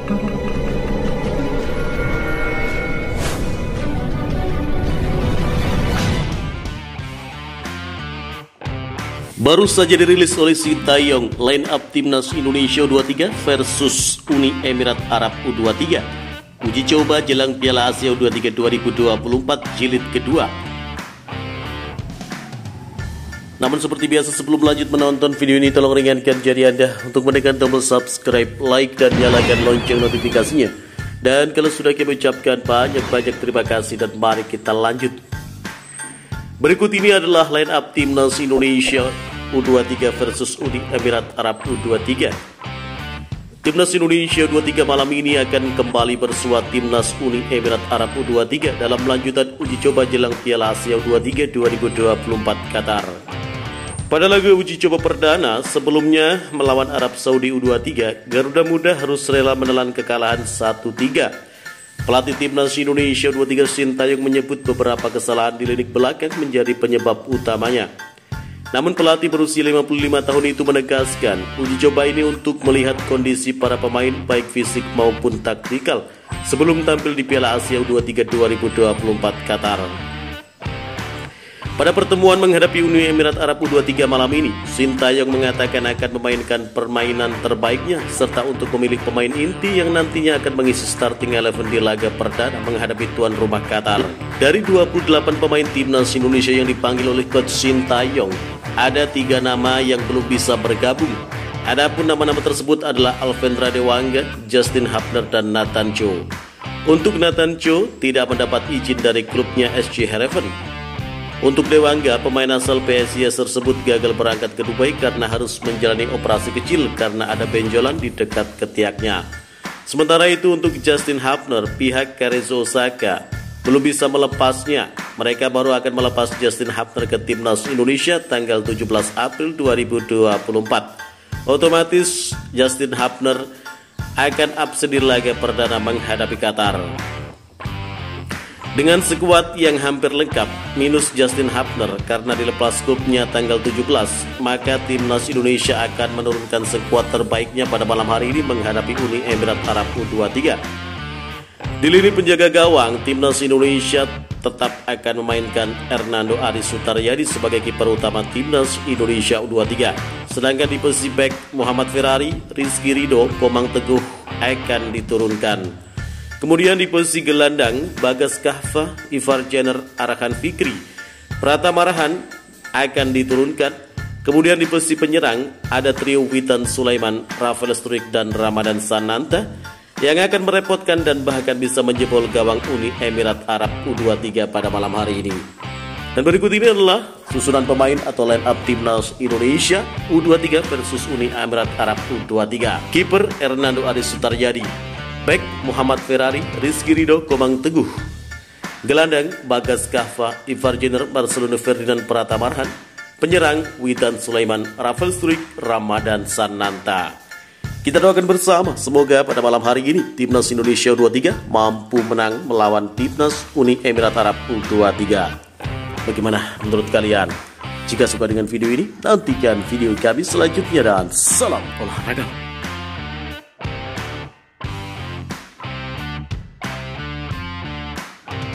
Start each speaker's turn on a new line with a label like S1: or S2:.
S1: Baru saja dirilis oleh Sintayong line up Timnas Indonesia U23 versus Uni Emirat Arab U23. Uji coba jelang Piala Asia U23 2024 jilid kedua. Namun seperti biasa, sebelum lanjut menonton video ini, tolong ringankan jari Anda untuk menekan tombol subscribe, like, dan nyalakan lonceng notifikasinya. Dan kalau sudah, kami ucapkan banyak-banyak terima kasih dan mari kita lanjut. Berikut ini adalah line up Timnas Indonesia U23 versus Uni Emirat Arab U23. Timnas Indonesia U23 malam ini akan kembali bersua Timnas Uni Emirat Arab U23 dalam lanjutan uji coba jelang Piala Asia U23 2024 Qatar. Pada laga uji coba perdana sebelumnya melawan Arab Saudi U23, Garuda Muda harus rela menelan kekalahan 1-3. Pelatih Timnas Indonesia U23 Sintayong menyebut beberapa kesalahan di lini belakang menjadi penyebab utamanya. Namun pelatih berusia 55 tahun itu menegaskan uji coba ini untuk melihat kondisi para pemain baik fisik maupun taktikal sebelum tampil di Piala Asia U23 2024 Qatar. Pada pertemuan menghadapi Uni Emirat Arab U23 malam ini, Sintayong mengatakan akan memainkan permainan terbaiknya serta untuk memilih pemain inti yang nantinya akan mengisi starting 11 di laga perdana menghadapi tuan rumah Qatar. Dari 28 pemain Timnas Indonesia yang dipanggil oleh coach Sintayong, ada 3 nama yang belum bisa bergabung. Adapun nama-nama tersebut adalah Alvendra Dewangga, Justin Hapner, dan Nathan Cho. Untuk Nathan Cho tidak mendapat izin dari klubnya SC Heerenveen. Untuk Dewangga, pemain asal PSIS tersebut gagal berangkat ke Dubai karena harus menjalani operasi kecil karena ada benjolan di dekat ketiaknya. Sementara itu untuk Justin Hapner, pihak Cerezo Osaka belum bisa melepasnya. Mereka baru akan melepas Justin Hapner ke Timnas Indonesia tanggal 17 April 2024. Otomatis Justin Hapner akan absen di laga perdana menghadapi Qatar. Dengan skuad yang hampir lengkap minus Justin Hapner karena dilepas klubnya tanggal 17, maka Timnas Indonesia akan menurunkan skuad terbaiknya pada malam hari ini menghadapi Uni Emirat Arab U23. Di lini penjaga gawang, Timnas Indonesia tetap akan memainkan Hernando Ari Sutaryadi sebagai kiper utama Timnas Indonesia U23. Sedangkan di posisi bek, Muhammad Ferrari, Rizky Ridho, Komang Teguh akan diturunkan. Kemudian di posisi gelandang, Bagas Kahfa, Ivar Jenner, Arhan Fikri, Pratama Arhan akan diturunkan. Kemudian di posisi penyerang ada trio Witan Sulaiman, Rafael Struijk, dan Ramadan Sananta yang akan merepotkan dan bahkan bisa menjebol gawang Uni Emirat Arab U23 pada malam hari ini. Dan berikut ini adalah susunan pemain atau line up Timnas Indonesia U23 versus Uni Emirat Arab U23. Kiper Hernando Ari Sutaryadi, bek Muhammad Ferrari, Rizky Ridho, Komang Teguh. Gelandang Bagas Kahfa, Ivar Jenner, Marcelino Ferdinand, Pratama Arhan. Penyerang Witan Sulaiman, Rafael Struijk, Ramadan Sananta. Kita doakan bersama semoga pada malam hari ini Timnas Indonesia U23 mampu menang melawan Timnas Uni Emirat Arab U23. Bagaimana menurut kalian? Jika suka dengan video ini, nantikan video kami selanjutnya dan salam olahraga.